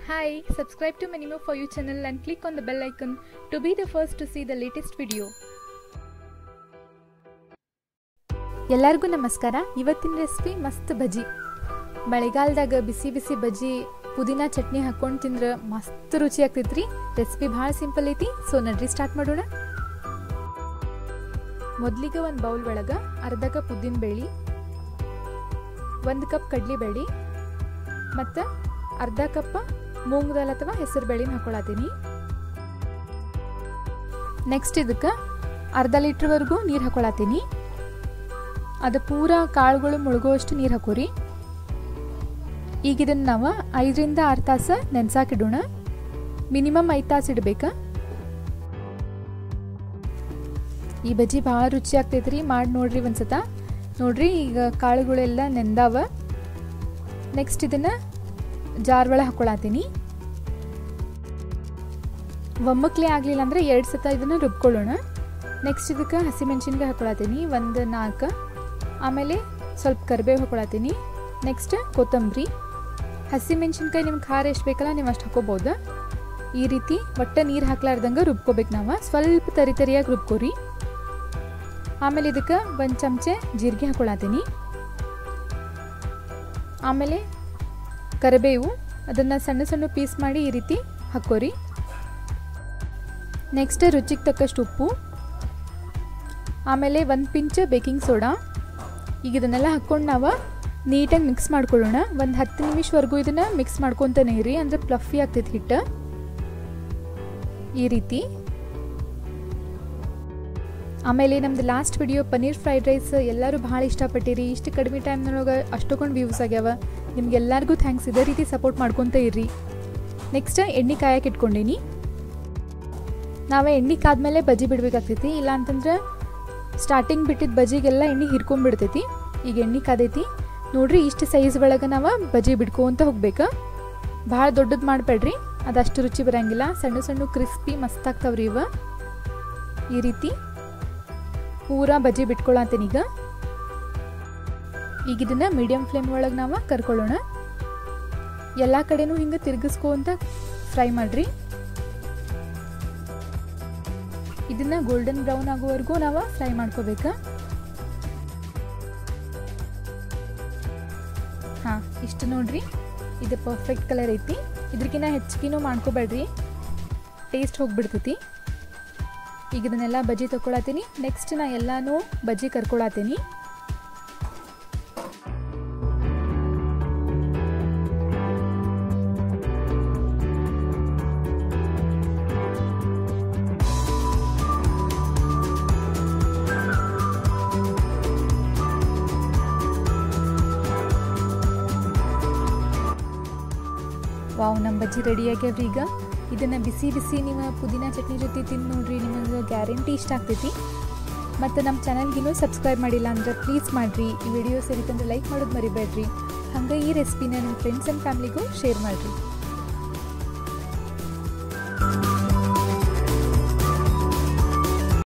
Hi, subscribe to Minimo For You channel and click on the bell icon to be the first to see the latest video. ಎಲ್ಲರಿಗೂ ನಮಸ್ಕಾರ. ಇವತ್ತಿನ recipe ಮಸ್ತ್ ಬಜ್ಜಿ. ಮಳೆಗಾಲದಾಗ ಬಿಸಿ ಬಿಸಿ ಬಜ್ಜಿ ಪುದೀನಾ ಚಟ್ನಿ ಹಾಕೊಂಡು ತಿಂದ್ರೆ ಮಸ್ತ್ ರುಚಿ ಆಗ್ತೈತ್ರಿ. ರೆಸಿಪಿ ಭಾಳ ಸಿಂಪಲ್ ಐತಿ. ಸೊ ನಡ್ರಿ ಸ್ಟಾರ್ಟ್ ಮಾಡೋಣ. ಮೊದಲಿಗೆ ಒಂದು ಬೌಲ್ ಒಳಗೆ ಅರ್ಧ ಕಪ್ ಉದ್ದಿನ ಬೇಳೆ, 1 ಕಪ್ ಕಡ್ಲಿ ಬೇಳೆ ಮತ್ತು ಅರ್ಧ ಕಪ್ ಮೂಂಗ್ ದಾಲ್ ಅಥವಾ ಹೆಸರು ಬೇಳೆನ ಹಾಕೊಳತೀನಿ. ನೆಕ್ಸ್ಟ್ ಇದಕ್ಕೆ ಅರ್ಧ ಲೀಟ್ರ್ವರೆಗೂ ನೀರು ಹಾಕೊಳತೀನಿ. ಅದು ಪೂರ ಕಾಳುಗಳು ಮುಳುಗುವಷ್ಟು ನೀರು ಹಾಕೋರಿ. ಈಗ ಇದನ್ನು ನಾವು 5 ರಿಂದ 6 ತಾಸು ನೆನೆಸಾಕಿಡೋಣ. ಮಿನಿಮಮ್ 5 ತಾಸು ಇಡಬೇಕು. ಈ ಬಜ್ಜಿ ಭಾಳ ರುಚಿ ಆಗ್ತೈತ್ರಿ. ಮಾಡಿ ನೋಡ್ರಿ ಒಂದ್ಸತ. ನೋಡ್ರಿ ಈಗ ಕಾಳುಗಳೆಲ್ಲ ನೆಂದಾವ. ನೆಕ್ಸ್ಟ್ ಇದನ್ನು ಜಾರ್ ಒಳಗೆ ಹಾಕೊಳತೀನಿ. ಒಮ್ಮಕ್ಲೆ ಆಗಲಿಲ್ಲ ಅಂದರೆ 2 ಸತ ಇದನ್ನು ರುಬ್ಕೊಳ್ಳೋಣ. ನೆಕ್ಸ್ಟ್ ಇದಕ್ಕೆ ಹಸಿಮೆಣ್ಸಿನ್ಕಾಯಿ ಹಾಕೊಳತೀನಿ, 4. ಆಮೇಲೆ ಸ್ವಲ್ಪ ಕರಿಬೇವು ಹಾಕೊಳತೀನಿ. ನೆಕ್ಸ್ಟ್ ಕೊತ್ತಂಬರಿ. ಹಸಿಮೆಣ್ಸಿನ್ಕಾಯಿ ನಿಮ್ಗೆ ಖಾರ ಎಷ್ಟು ಬೇಕಲ್ಲ ನೀವು ಅಷ್ಟು ಹಾಕೋಬೋದು. ಈ ರೀತಿ ಒಟ್ಟು ನೀರು ಹಾಕ್ಲಾರ್ದಂಗೆ ರುಬ್ಕೋಬೇಕು. ನಾವು ಸ್ವಲ್ಪ ತರಿಯಾಗಿ ರುಬ್ಕೋರಿ. ಆಮೇಲೆ ಇದಕ್ಕೆ 1 ಚಮಚೆ ಜೀರಿಗೆ ಹಾಕೊಳತೀನಿ. ಆಮೇಲೆ ಕರಿಬೇವು, ಅದನ್ನು ಸಣ್ಣ ಸಣ್ಣ ಪೀಸ್ ಮಾಡಿ ಈ ರೀತಿ ಹಾಕೋರಿ. ನೆಕ್ಸ್ಟ್ ರುಚಿಗೆ ತಕ್ಕಷ್ಟು ಉಪ್ಪು, ಆಮೇಲೆ 1 ಪಿಂಚ್ ಬೇಕಿಂಗ್ ಸೋಡಾ. ಈಗ ಇದನ್ನೆಲ್ಲ ಹಾಕ್ಕೊಂಡು ನಾವು ನೀಟಾಗಿ ಮಿಕ್ಸ್ ಮಾಡ್ಕೊಳ್ಳೋಣ. ಒಂದು 10 ನಿಮಿಷವರೆಗೂ ಇದನ್ನು ಮಿಕ್ಸ್ ಮಾಡ್ಕೊತಾನೆ ಇರಿ, ಅಂದರೆ ಫ್ಲಫಿ ಆಗ್ತೈತಿ ಹಿಟ್ಟು ಈ ರೀತಿ. ಆಮೇಲೆ ನಮ್ದು last video paneer fried rice ಎಲ್ಲರೂ ಭಾಳ ಇಷ್ಟಪಟ್ಟಿರಿ. ಇಷ್ಟು ಕಡಿಮೆ ಟೈಮ್ನೊಳಗೆ ಅಷ್ಟೊಂದು ವ್ಯೂಸ್ ಆಗ್ಯಾವ. ನಿಮ್ಗೆಲ್ಲರಿಗೂ ಥ್ಯಾಂಕ್ಸ್. ಇದೇ ರೀತಿ ಸಪೋರ್ಟ್ ಮಾಡ್ಕೊತ ಇರ್ರಿ. ನೆಕ್ಸ್ಟ್ ಎಣ್ಣೆ ಕಾಯಕ್ಕೆ ಇಟ್ಕೊಂಡೀನಿ. ನಾವೇ ಎಣ್ಣೆ ಕಾದ್ಮೇಲೆ ಬಜ್ಜಿ ಬಿಡಬೇಕಾಗ್ತೈತಿ. ಇಲ್ಲ ಅಂತಂದ್ರೆ ಸ್ಟಾರ್ಟಿಂಗ್ ಬಿಟ್ಟಿದ್ದ ಬಜ್ಜಿಗೆಲ್ಲ ಎಣ್ಣೆ ಹಿರ್ಕೊಂಡ್ಬಿಡ್ತೈತಿ. ಈಗ ಎಣ್ಣೆ ಕಾದೈತಿ ನೋಡ್ರಿ. ಇಷ್ಟು ಸೈಜ್ ಒಳಗೆ ನಾವು ಬಜ್ಜಿ ಬಿಡ್ಕೊಂತ ಹೋಗ್ಬೇಕು. ಭಾಳ ದೊಡ್ಡದು ಮಾಡಬೇಡ್ರಿ, ಅದಷ್ಟು ರುಚಿ ಬರೋಂಗಿಲ್ಲ. ಸಣ್ಣ ಸಣ್ಣ ಕ್ರಿಸ್ಪಿ ಮಸ್ತ್ ಆಗ್ತಾವ್ರಿ ಇವ. ಈ ರೀತಿ ಪೂರಾ ಬಜ್ಜಿ ಬಿಟ್ಕೊಳತ್ತೀನಿ. ಈಗ ಇದನ್ನು ಮೀಡಿಯಮ್ ಫ್ಲೇಮ್ ಒಳಗೆ ನಾವು ಕರ್ಕೊಳ್ಳೋಣ. ಎಲ್ಲ ಕಡೆನೂ ಹಿಂಗೆ ತಿರುಗಿಸ್ಕೊಂತ ಫ್ರೈ ಮಾಡಿರಿ. ಇದನ್ನು ಗೋಲ್ಡನ್ ಬ್ರೌನ್ ಆಗೋವರೆಗೂ ನಾವು ಫ್ರೈ ಮಾಡ್ಕೋಬೇಕು. ಹಾಂ, ಇಷ್ಟು ನೋಡ್ರಿ. ಇದು ಪರ್ಫೆಕ್ಟ್ ಕಲರ್ ಐತಿ. ಇದ್ರಕ್ಕಿಂತ ಹೆಚ್ಚಿಗೆನೂ ಮಾಡ್ಕೋಬೇಡ್ರಿ, ಟೇಸ್ಟ್ ಹೋಗ್ಬಿಡ್ತೈತಿ. ಈಗ ಇದನ್ನೆಲ್ಲ ಬಜ್ಜಿ ತಗೊಳತ್ತೀನಿ. ನೆಕ್ಸ್ಟ್ ನಾ ಎಲ್ಲನೂ ಬಜ್ಜಿ ಕರ್ಕೊಳತ್ತೀನಿ. ವಾವ್, ನಮ್ಮ ಬಜ್ಜಿ ರೆಡಿ ಆಗ್ಯಾವ್ರಿ. ಈಗ ಇದನ್ನು ಬಿಸಿ ಬಿಸಿ ನೀವು ಪುದೀನಾ ಚಟ್ನಿ ಜೊತೆ ತಿಂದು ನೋಡ್ರಿ, ನಿಮಗೆ ಗ್ಯಾರಂಟಿ ಇಷ್ಟ ಆಗ್ತೈತಿ. ಮತ್ತು ನಮ್ಮ ಚಾನಲ್ಗಿನ್ನೂ ಸಬ್ಸ್ಕ್ರೈಬ್ ಮಾಡಿಲ್ಲ ಅಂದ್ರೆ ಪ್ಲೀಸ್ ಮಾಡಿರಿ. ಈ ವಿಡಿಯೋ ಸೇರಿತಂದ್ರೆ ಲೈಕ್ ಮಾಡೋದು ಮರಿಬೇಡ್ರಿ. ಹಾಗೆ ಈ ರೆಸಿಪಿನ ನಿಮ್ಮ ಫ್ರೆಂಡ್ಸ್ ಆ್ಯಂಡ್ ಫ್ಯಾಮ್ಲಿಗೂ ಶೇರ್ ಮಾಡಿರಿ.